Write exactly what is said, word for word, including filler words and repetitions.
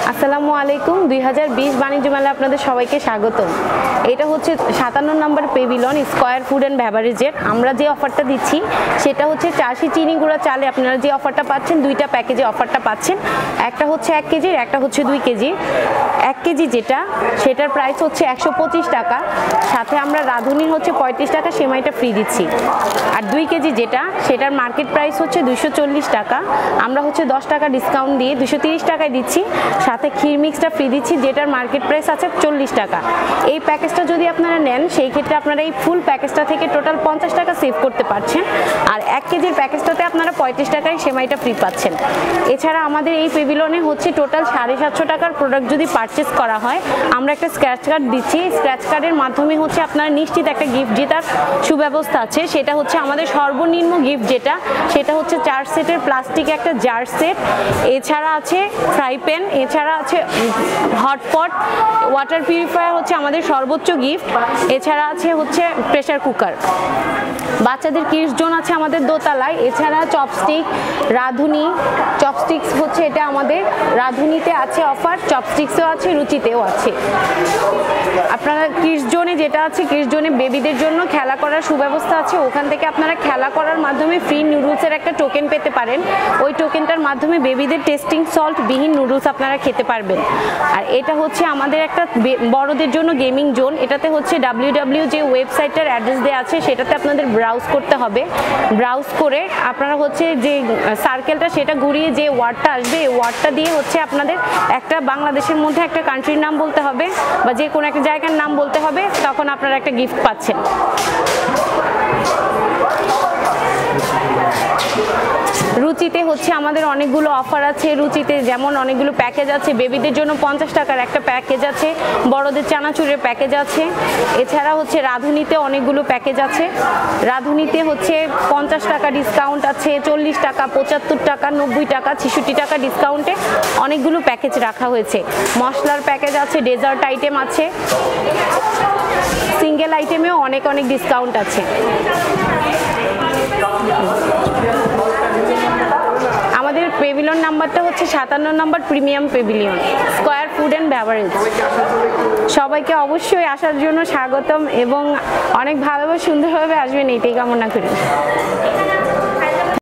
আসসালামু আলাইকুম। দুই হাজার বিশ বাণিজ্য মেলা আপনাদের সবাইকে স্বাগতম। এটা হচ্ছে সাতান্ন নম্বর পেভিলন স্কয়ার ফুড অ্যান্ড বেভারেজের। আমরা যে অফারটা দিচ্ছি সেটা হচ্ছে চাষি চিনি গুঁড়া চালে আপনারা যে অফারটা পাচ্ছেন, দুইটা প্যাকেজে অফারটা পাচ্ছেন। একটা হচ্ছে এক কেজির, একটা হচ্ছে দুই কেজি। এক কেজি যেটা সেটার প্রাইস হচ্ছে একশো পঁচিশ টাকা, সাথে আমরা রাঁধুনির হচ্ছে পঁয়ত্রিশ টাকা সেমাইটা ফ্রি দিচ্ছি। আর দুই কেজি যেটা সেটার মার্কেট প্রাইস হচ্ছে দুইশো চল্লিশ টাকা, আমরা হচ্ছে দশ টাকা ডিসকাউন্ট দিয়ে দুশো তিরিশ টাকায় দিচ্ছি, সাথে ক্ষীর মিক্সটা ফ্রি দিচ্ছি যেটার মার্কেট প্রাইস আছে চল্লিশ টাকা। এই প্যাকেজটা যদি আপনারা নেন সেই ক্ষেত্রে আপনারা এই ফুল প্যাকেজটা থেকে টোটাল পঞ্চাশ টাকা সেভ করতে পারছেন। আর এক কেজির প্যাকেজটাতে আপনারা পঁয়ত্রিশ টাকায় সেমাইটা ফ্রি পাচ্ছেন। এছাড়া আমাদের এই পেভিলনে হচ্ছে টোটাল সাড়ে সাতশো টাকার প্রোডাক্ট যদি পারচেস করা হয় আমরা একটা স্ক্র্যাচ কার্ড দিচ্ছি। স্ক্র্যাচ কার্ডের মাধ্যমে হচ্ছে আপনারা নিশ্চিত একটা গিফট জেতার সুব্যবস্থা আছে। সেটা হচ্ছে আমাদের সর্বনিম্ন গিফট যেটা সেটা হচ্ছে চার সেটের প্লাস্টিক একটা জার সেট, এছাড়া আছে ফ্রাই প্যান, এছাড়া আছে হটপট, ওয়াটার পিউরিফায়ার হচ্ছে আমাদের সর্বোচ্চ গিফট, এছাড়া আছে হচ্ছে প্রেসার কুকার। বাচ্চাদের কিডস জোন আছে আমাদের দোতলায়। এছাড়া চপস্টিক, রাঁধুনি, চপস্টিক্স হচ্ছে এটা আমাদের রাঁধুনিতে আছে অফার, চপস্টিক্সেও আছে, রুচিতেও আছে। আপনারা কিডস জোনে যেটা আছে, কিডস জোনে বেবিদের জন্য খেলা করার সুব্যবস্থা আছে। ওখান থেকে আপনারা খেলা করার মাধ্যমে ফ্রি নুডলসের একটা টোকেন পেতে পারেন। ওই টোকেনটার মাধ্যমে বেবিদের টেস্টিং সল্ট বিহীন নুডলস আপনারা খেতে পারবেন। আর এটা হচ্ছে আমাদের একটা বড়দের জন্য গেমিং জোন। এটাতে হচ্ছে ডাব্লিউ ডাব্লিউ যে ওয়েবসাইটটার অ্যাড্রেস দেওয়া আছে সেটাতে আপনাদের ব্রাউজ করতে হবে। ব্রাউজ করে আপনারা হচ্ছে যে সার্কেলটা সেটা ঘুরিয়ে যে ওয়ার্ডটা আসবে এই ওয়ার্ডটা দিয়ে হচ্ছে আপনাদের একটা বাংলাদেশের মধ্যে একটা কান্ট্রির নাম বলতে হবে বা যে কোনো একটা জায়গার নাম বলতে হবে, তখন আপনারা একটা গিফট পাচ্ছেন। রুচিতে হচ্ছে আমাদের অনেকগুলো অফার আছে। রুচিতে যেমন অনেকগুলো প্যাকেজ আছে। বেবিদের জন্য পঞ্চাশ টাকার একটা প্যাকেজ আছে, বড়দের চানাচুরের প্যাকেজ আছে। এছাড়া হচ্ছে রাঁধুনিতে অনেকগুলো প্যাকেজ আছে। রাঁধুনিতে হচ্ছে পঞ্চাশ টাকা ডিসকাউন্ট আছে, চল্লিশ টাকা, পঁচাত্তর টাকা, নব্বই টাকা, ছেষট্টি টাকা ডিসকাউন্টে অনেকগুলো প্যাকেজ রাখা হয়েছে। মশলার প্যাকেজ আছে, ডেজার্ট আইটেম আছে, সিঙ্গেল আইটেমেও অনেক অনেক ডিসকাউন্ট আছে। আমাদের পেভিলিয়ন নাম্বারটা হচ্ছে সাতান্ন নম্বর premium pavilion square food and beverage. সবাইকে অবশ্যই আসার জন্য স্বাগতম এবং অনেক ভালোভাবে সুন্দরভাবে আসবেন এটাই কামনা করি।